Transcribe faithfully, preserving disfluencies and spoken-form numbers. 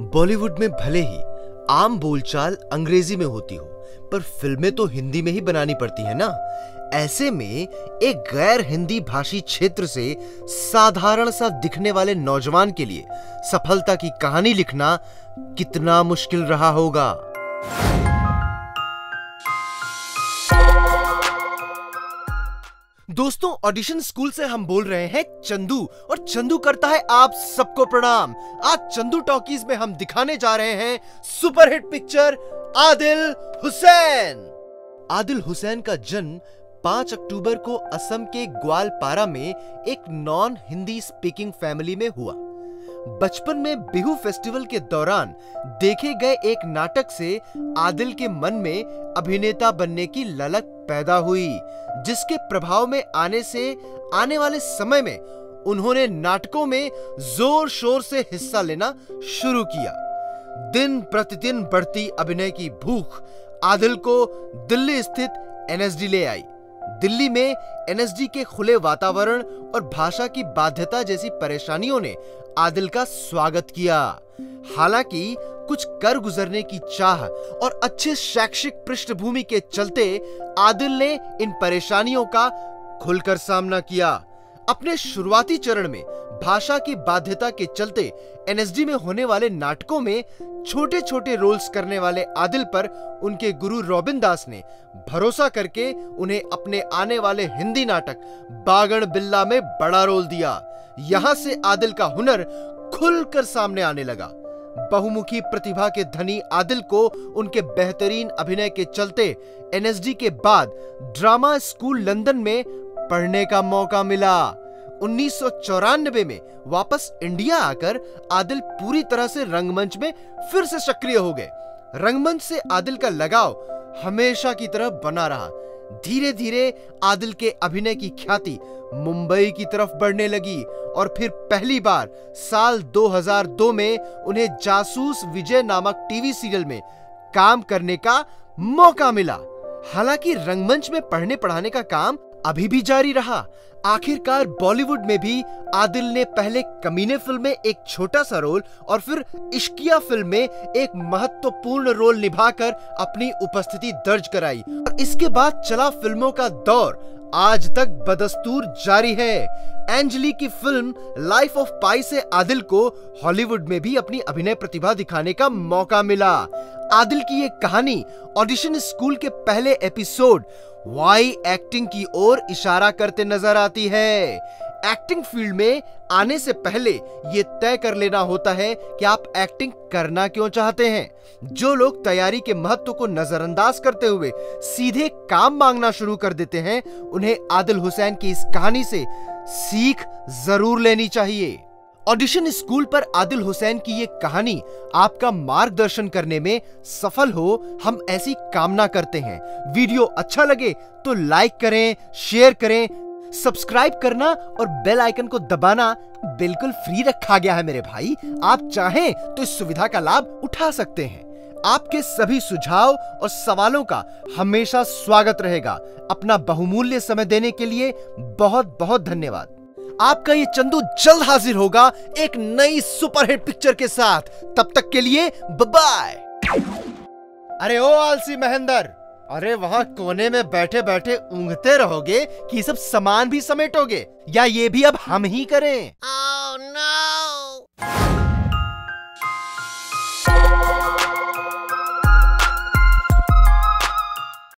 बॉलीवुड में भले ही आम बोलचाल अंग्रेजी में होती हो, पर फिल्में तो हिंदी में ही बनानी पड़ती है ना। ऐसे में एक गैर हिंदी भाषी क्षेत्र से साधारण सा दिखने वाले नौजवान के लिए सफलता की कहानी लिखना कितना मुश्किल रहा होगा। दोस्तों, ऑडिशन स्कूल से हम बोल रहे हैं चंदू, और चंदू करता है आप सबको प्रणाम। आज चंदू टॉकीज में हम दिखाने जा रहे हैं सुपरहिट पिक्चर आदिल हुसैन। आदिल हुसैन का जन्म पाँच अक्टूबर को असम के ग्वालपारा में एक नॉन हिंदी स्पीकिंग फैमिली में हुआ। बचपन में बिहू फेस्टिवल के दौरान देखे गए एक नाटक से आदिल के मन में अभिनेता बनने की ललक पैदा हुई, जिसके प्रभाव में आने से आने वाले समय में उन्होंने नाटकों में जोर शोर से हिस्सा लेना शुरू किया। दिन प्रतिदिन बढ़ती अभिनय की भूख आदिल को दिल्ली स्थित एन एस डी ले आई। दिल्ली में एन एस डी के खुले वातावरण और भाषा की बाध्यता जैसी परेशानियों ने आदिल का स्वागत किया। हालांकि कुछ कर गुजरने की चाह और अच्छे शैक्षिक पृष्ठभूमि के चलते आदिल ने इन परेशानियों का खुलकर सामना किया। अपने शुरुआती चरण में भाषा की बाध्यता के चलते एन एस डी में होने वाले नाटकों में छोटे छोटे रोल्स करने वाले आदिल पर उनके गुरु रॉबिन दास ने भरोसा करके उन्हें अपने आने वाले हिंदी नाटक बागड़ बिल्ला में बड़ा रोल दिया। यहां से आदिल का हुनर खुलकर सामने आने लगा। बहुमुखी प्रतिभा के धनी आदिल को उनके बेहतरीन अभिनय के चलते एन एस डी के बाद ड्रामा स्कूल लंदन में पढ़ने का मौका मिला। उन्नीस सौ चौरानवे में वापस इंडिया आकर आदिल पूरी तरह से रंगमंच में फिर से सक्रिय हो गए। रंगमंच से आदिल का लगाव हमेशा की तरह बना रहा। धीरे धीरे आदिल के अभिनय की ख्याति मुंबई की तरफ बढ़ने लगी और फिर पहली बार साल दो हज़ार दो में उन्हें जासूस विजय नामक टीवी सीरियल में काम करने का मौका मिला। हालांकि रंगमंच में पढ़ने पढ़ाने का काम अभी भी जारी रहा। आखिरकार बॉलीवुड में भी आदिल ने पहले कमीने फिल्म में एक छोटा सा रोल और फिर इश्किया फिल्म में एक महत्वपूर्ण रोल निभाकर अपनी उपस्थिति दर्ज कराई, और इसके बाद चला फिल्मों का दौर आज तक बदस्तूर जारी है। एंजली की फिल्म लाइफ ऑफ पाई से आदिल को हॉलीवुड में भी अपनी अभिनय प्रतिभा दिखाने का मौका मिला। आदिल की ये कहानी ऑडिशन स्कूल के पहले एपिसोड वाई एक्टिंग की ओर इशारा करते नजर आती है। एक्टिंग फील्ड में आने से पहले ये तय कर लेना होता है कि आप एक्टिंग करना क्यों चाहते हैं। जो लोग तैयारी के महत्व को नजरअंदाज करते हुए सीधे काम मांगना शुरू कर देते हैं, उन्हें आदिल हुसैन की इस कहानी से सीख जरूर लेनी चाहिए। ऑडिशन स्कूल पर आदिल हुसैन की ये कहानी आपका मार्गदर्शन करने में सफल हो, हम ऐसी कामना करते हैं। वीडियो अच्छा लगे तो लाइक करें, शेयर करें, सब्सक्राइब करना और बेल आइकन को दबाना बिल्कुल फ्री रखा गया है मेरे भाई। आप चाहें तो इस सुविधा का लाभ उठा सकते हैं। आपके सभी सुझाव और सवालों का हमेशा स्वागत रहेगा। अपना बहुमूल्य समय देने के लिए बहुत बहुत धन्यवाद। आपका ये चंदू जल्द हाजिर होगा एक नई सुपरहिट पिक्चर के साथ। तब तक के लिए बाय। अरे ओ आलसी महेंद्र, अरे वहां कोने में बैठे बैठे ऊँघते रहोगे कि सब सामान भी समेटोगे, या ये भी अब हम ही करें? oh, no!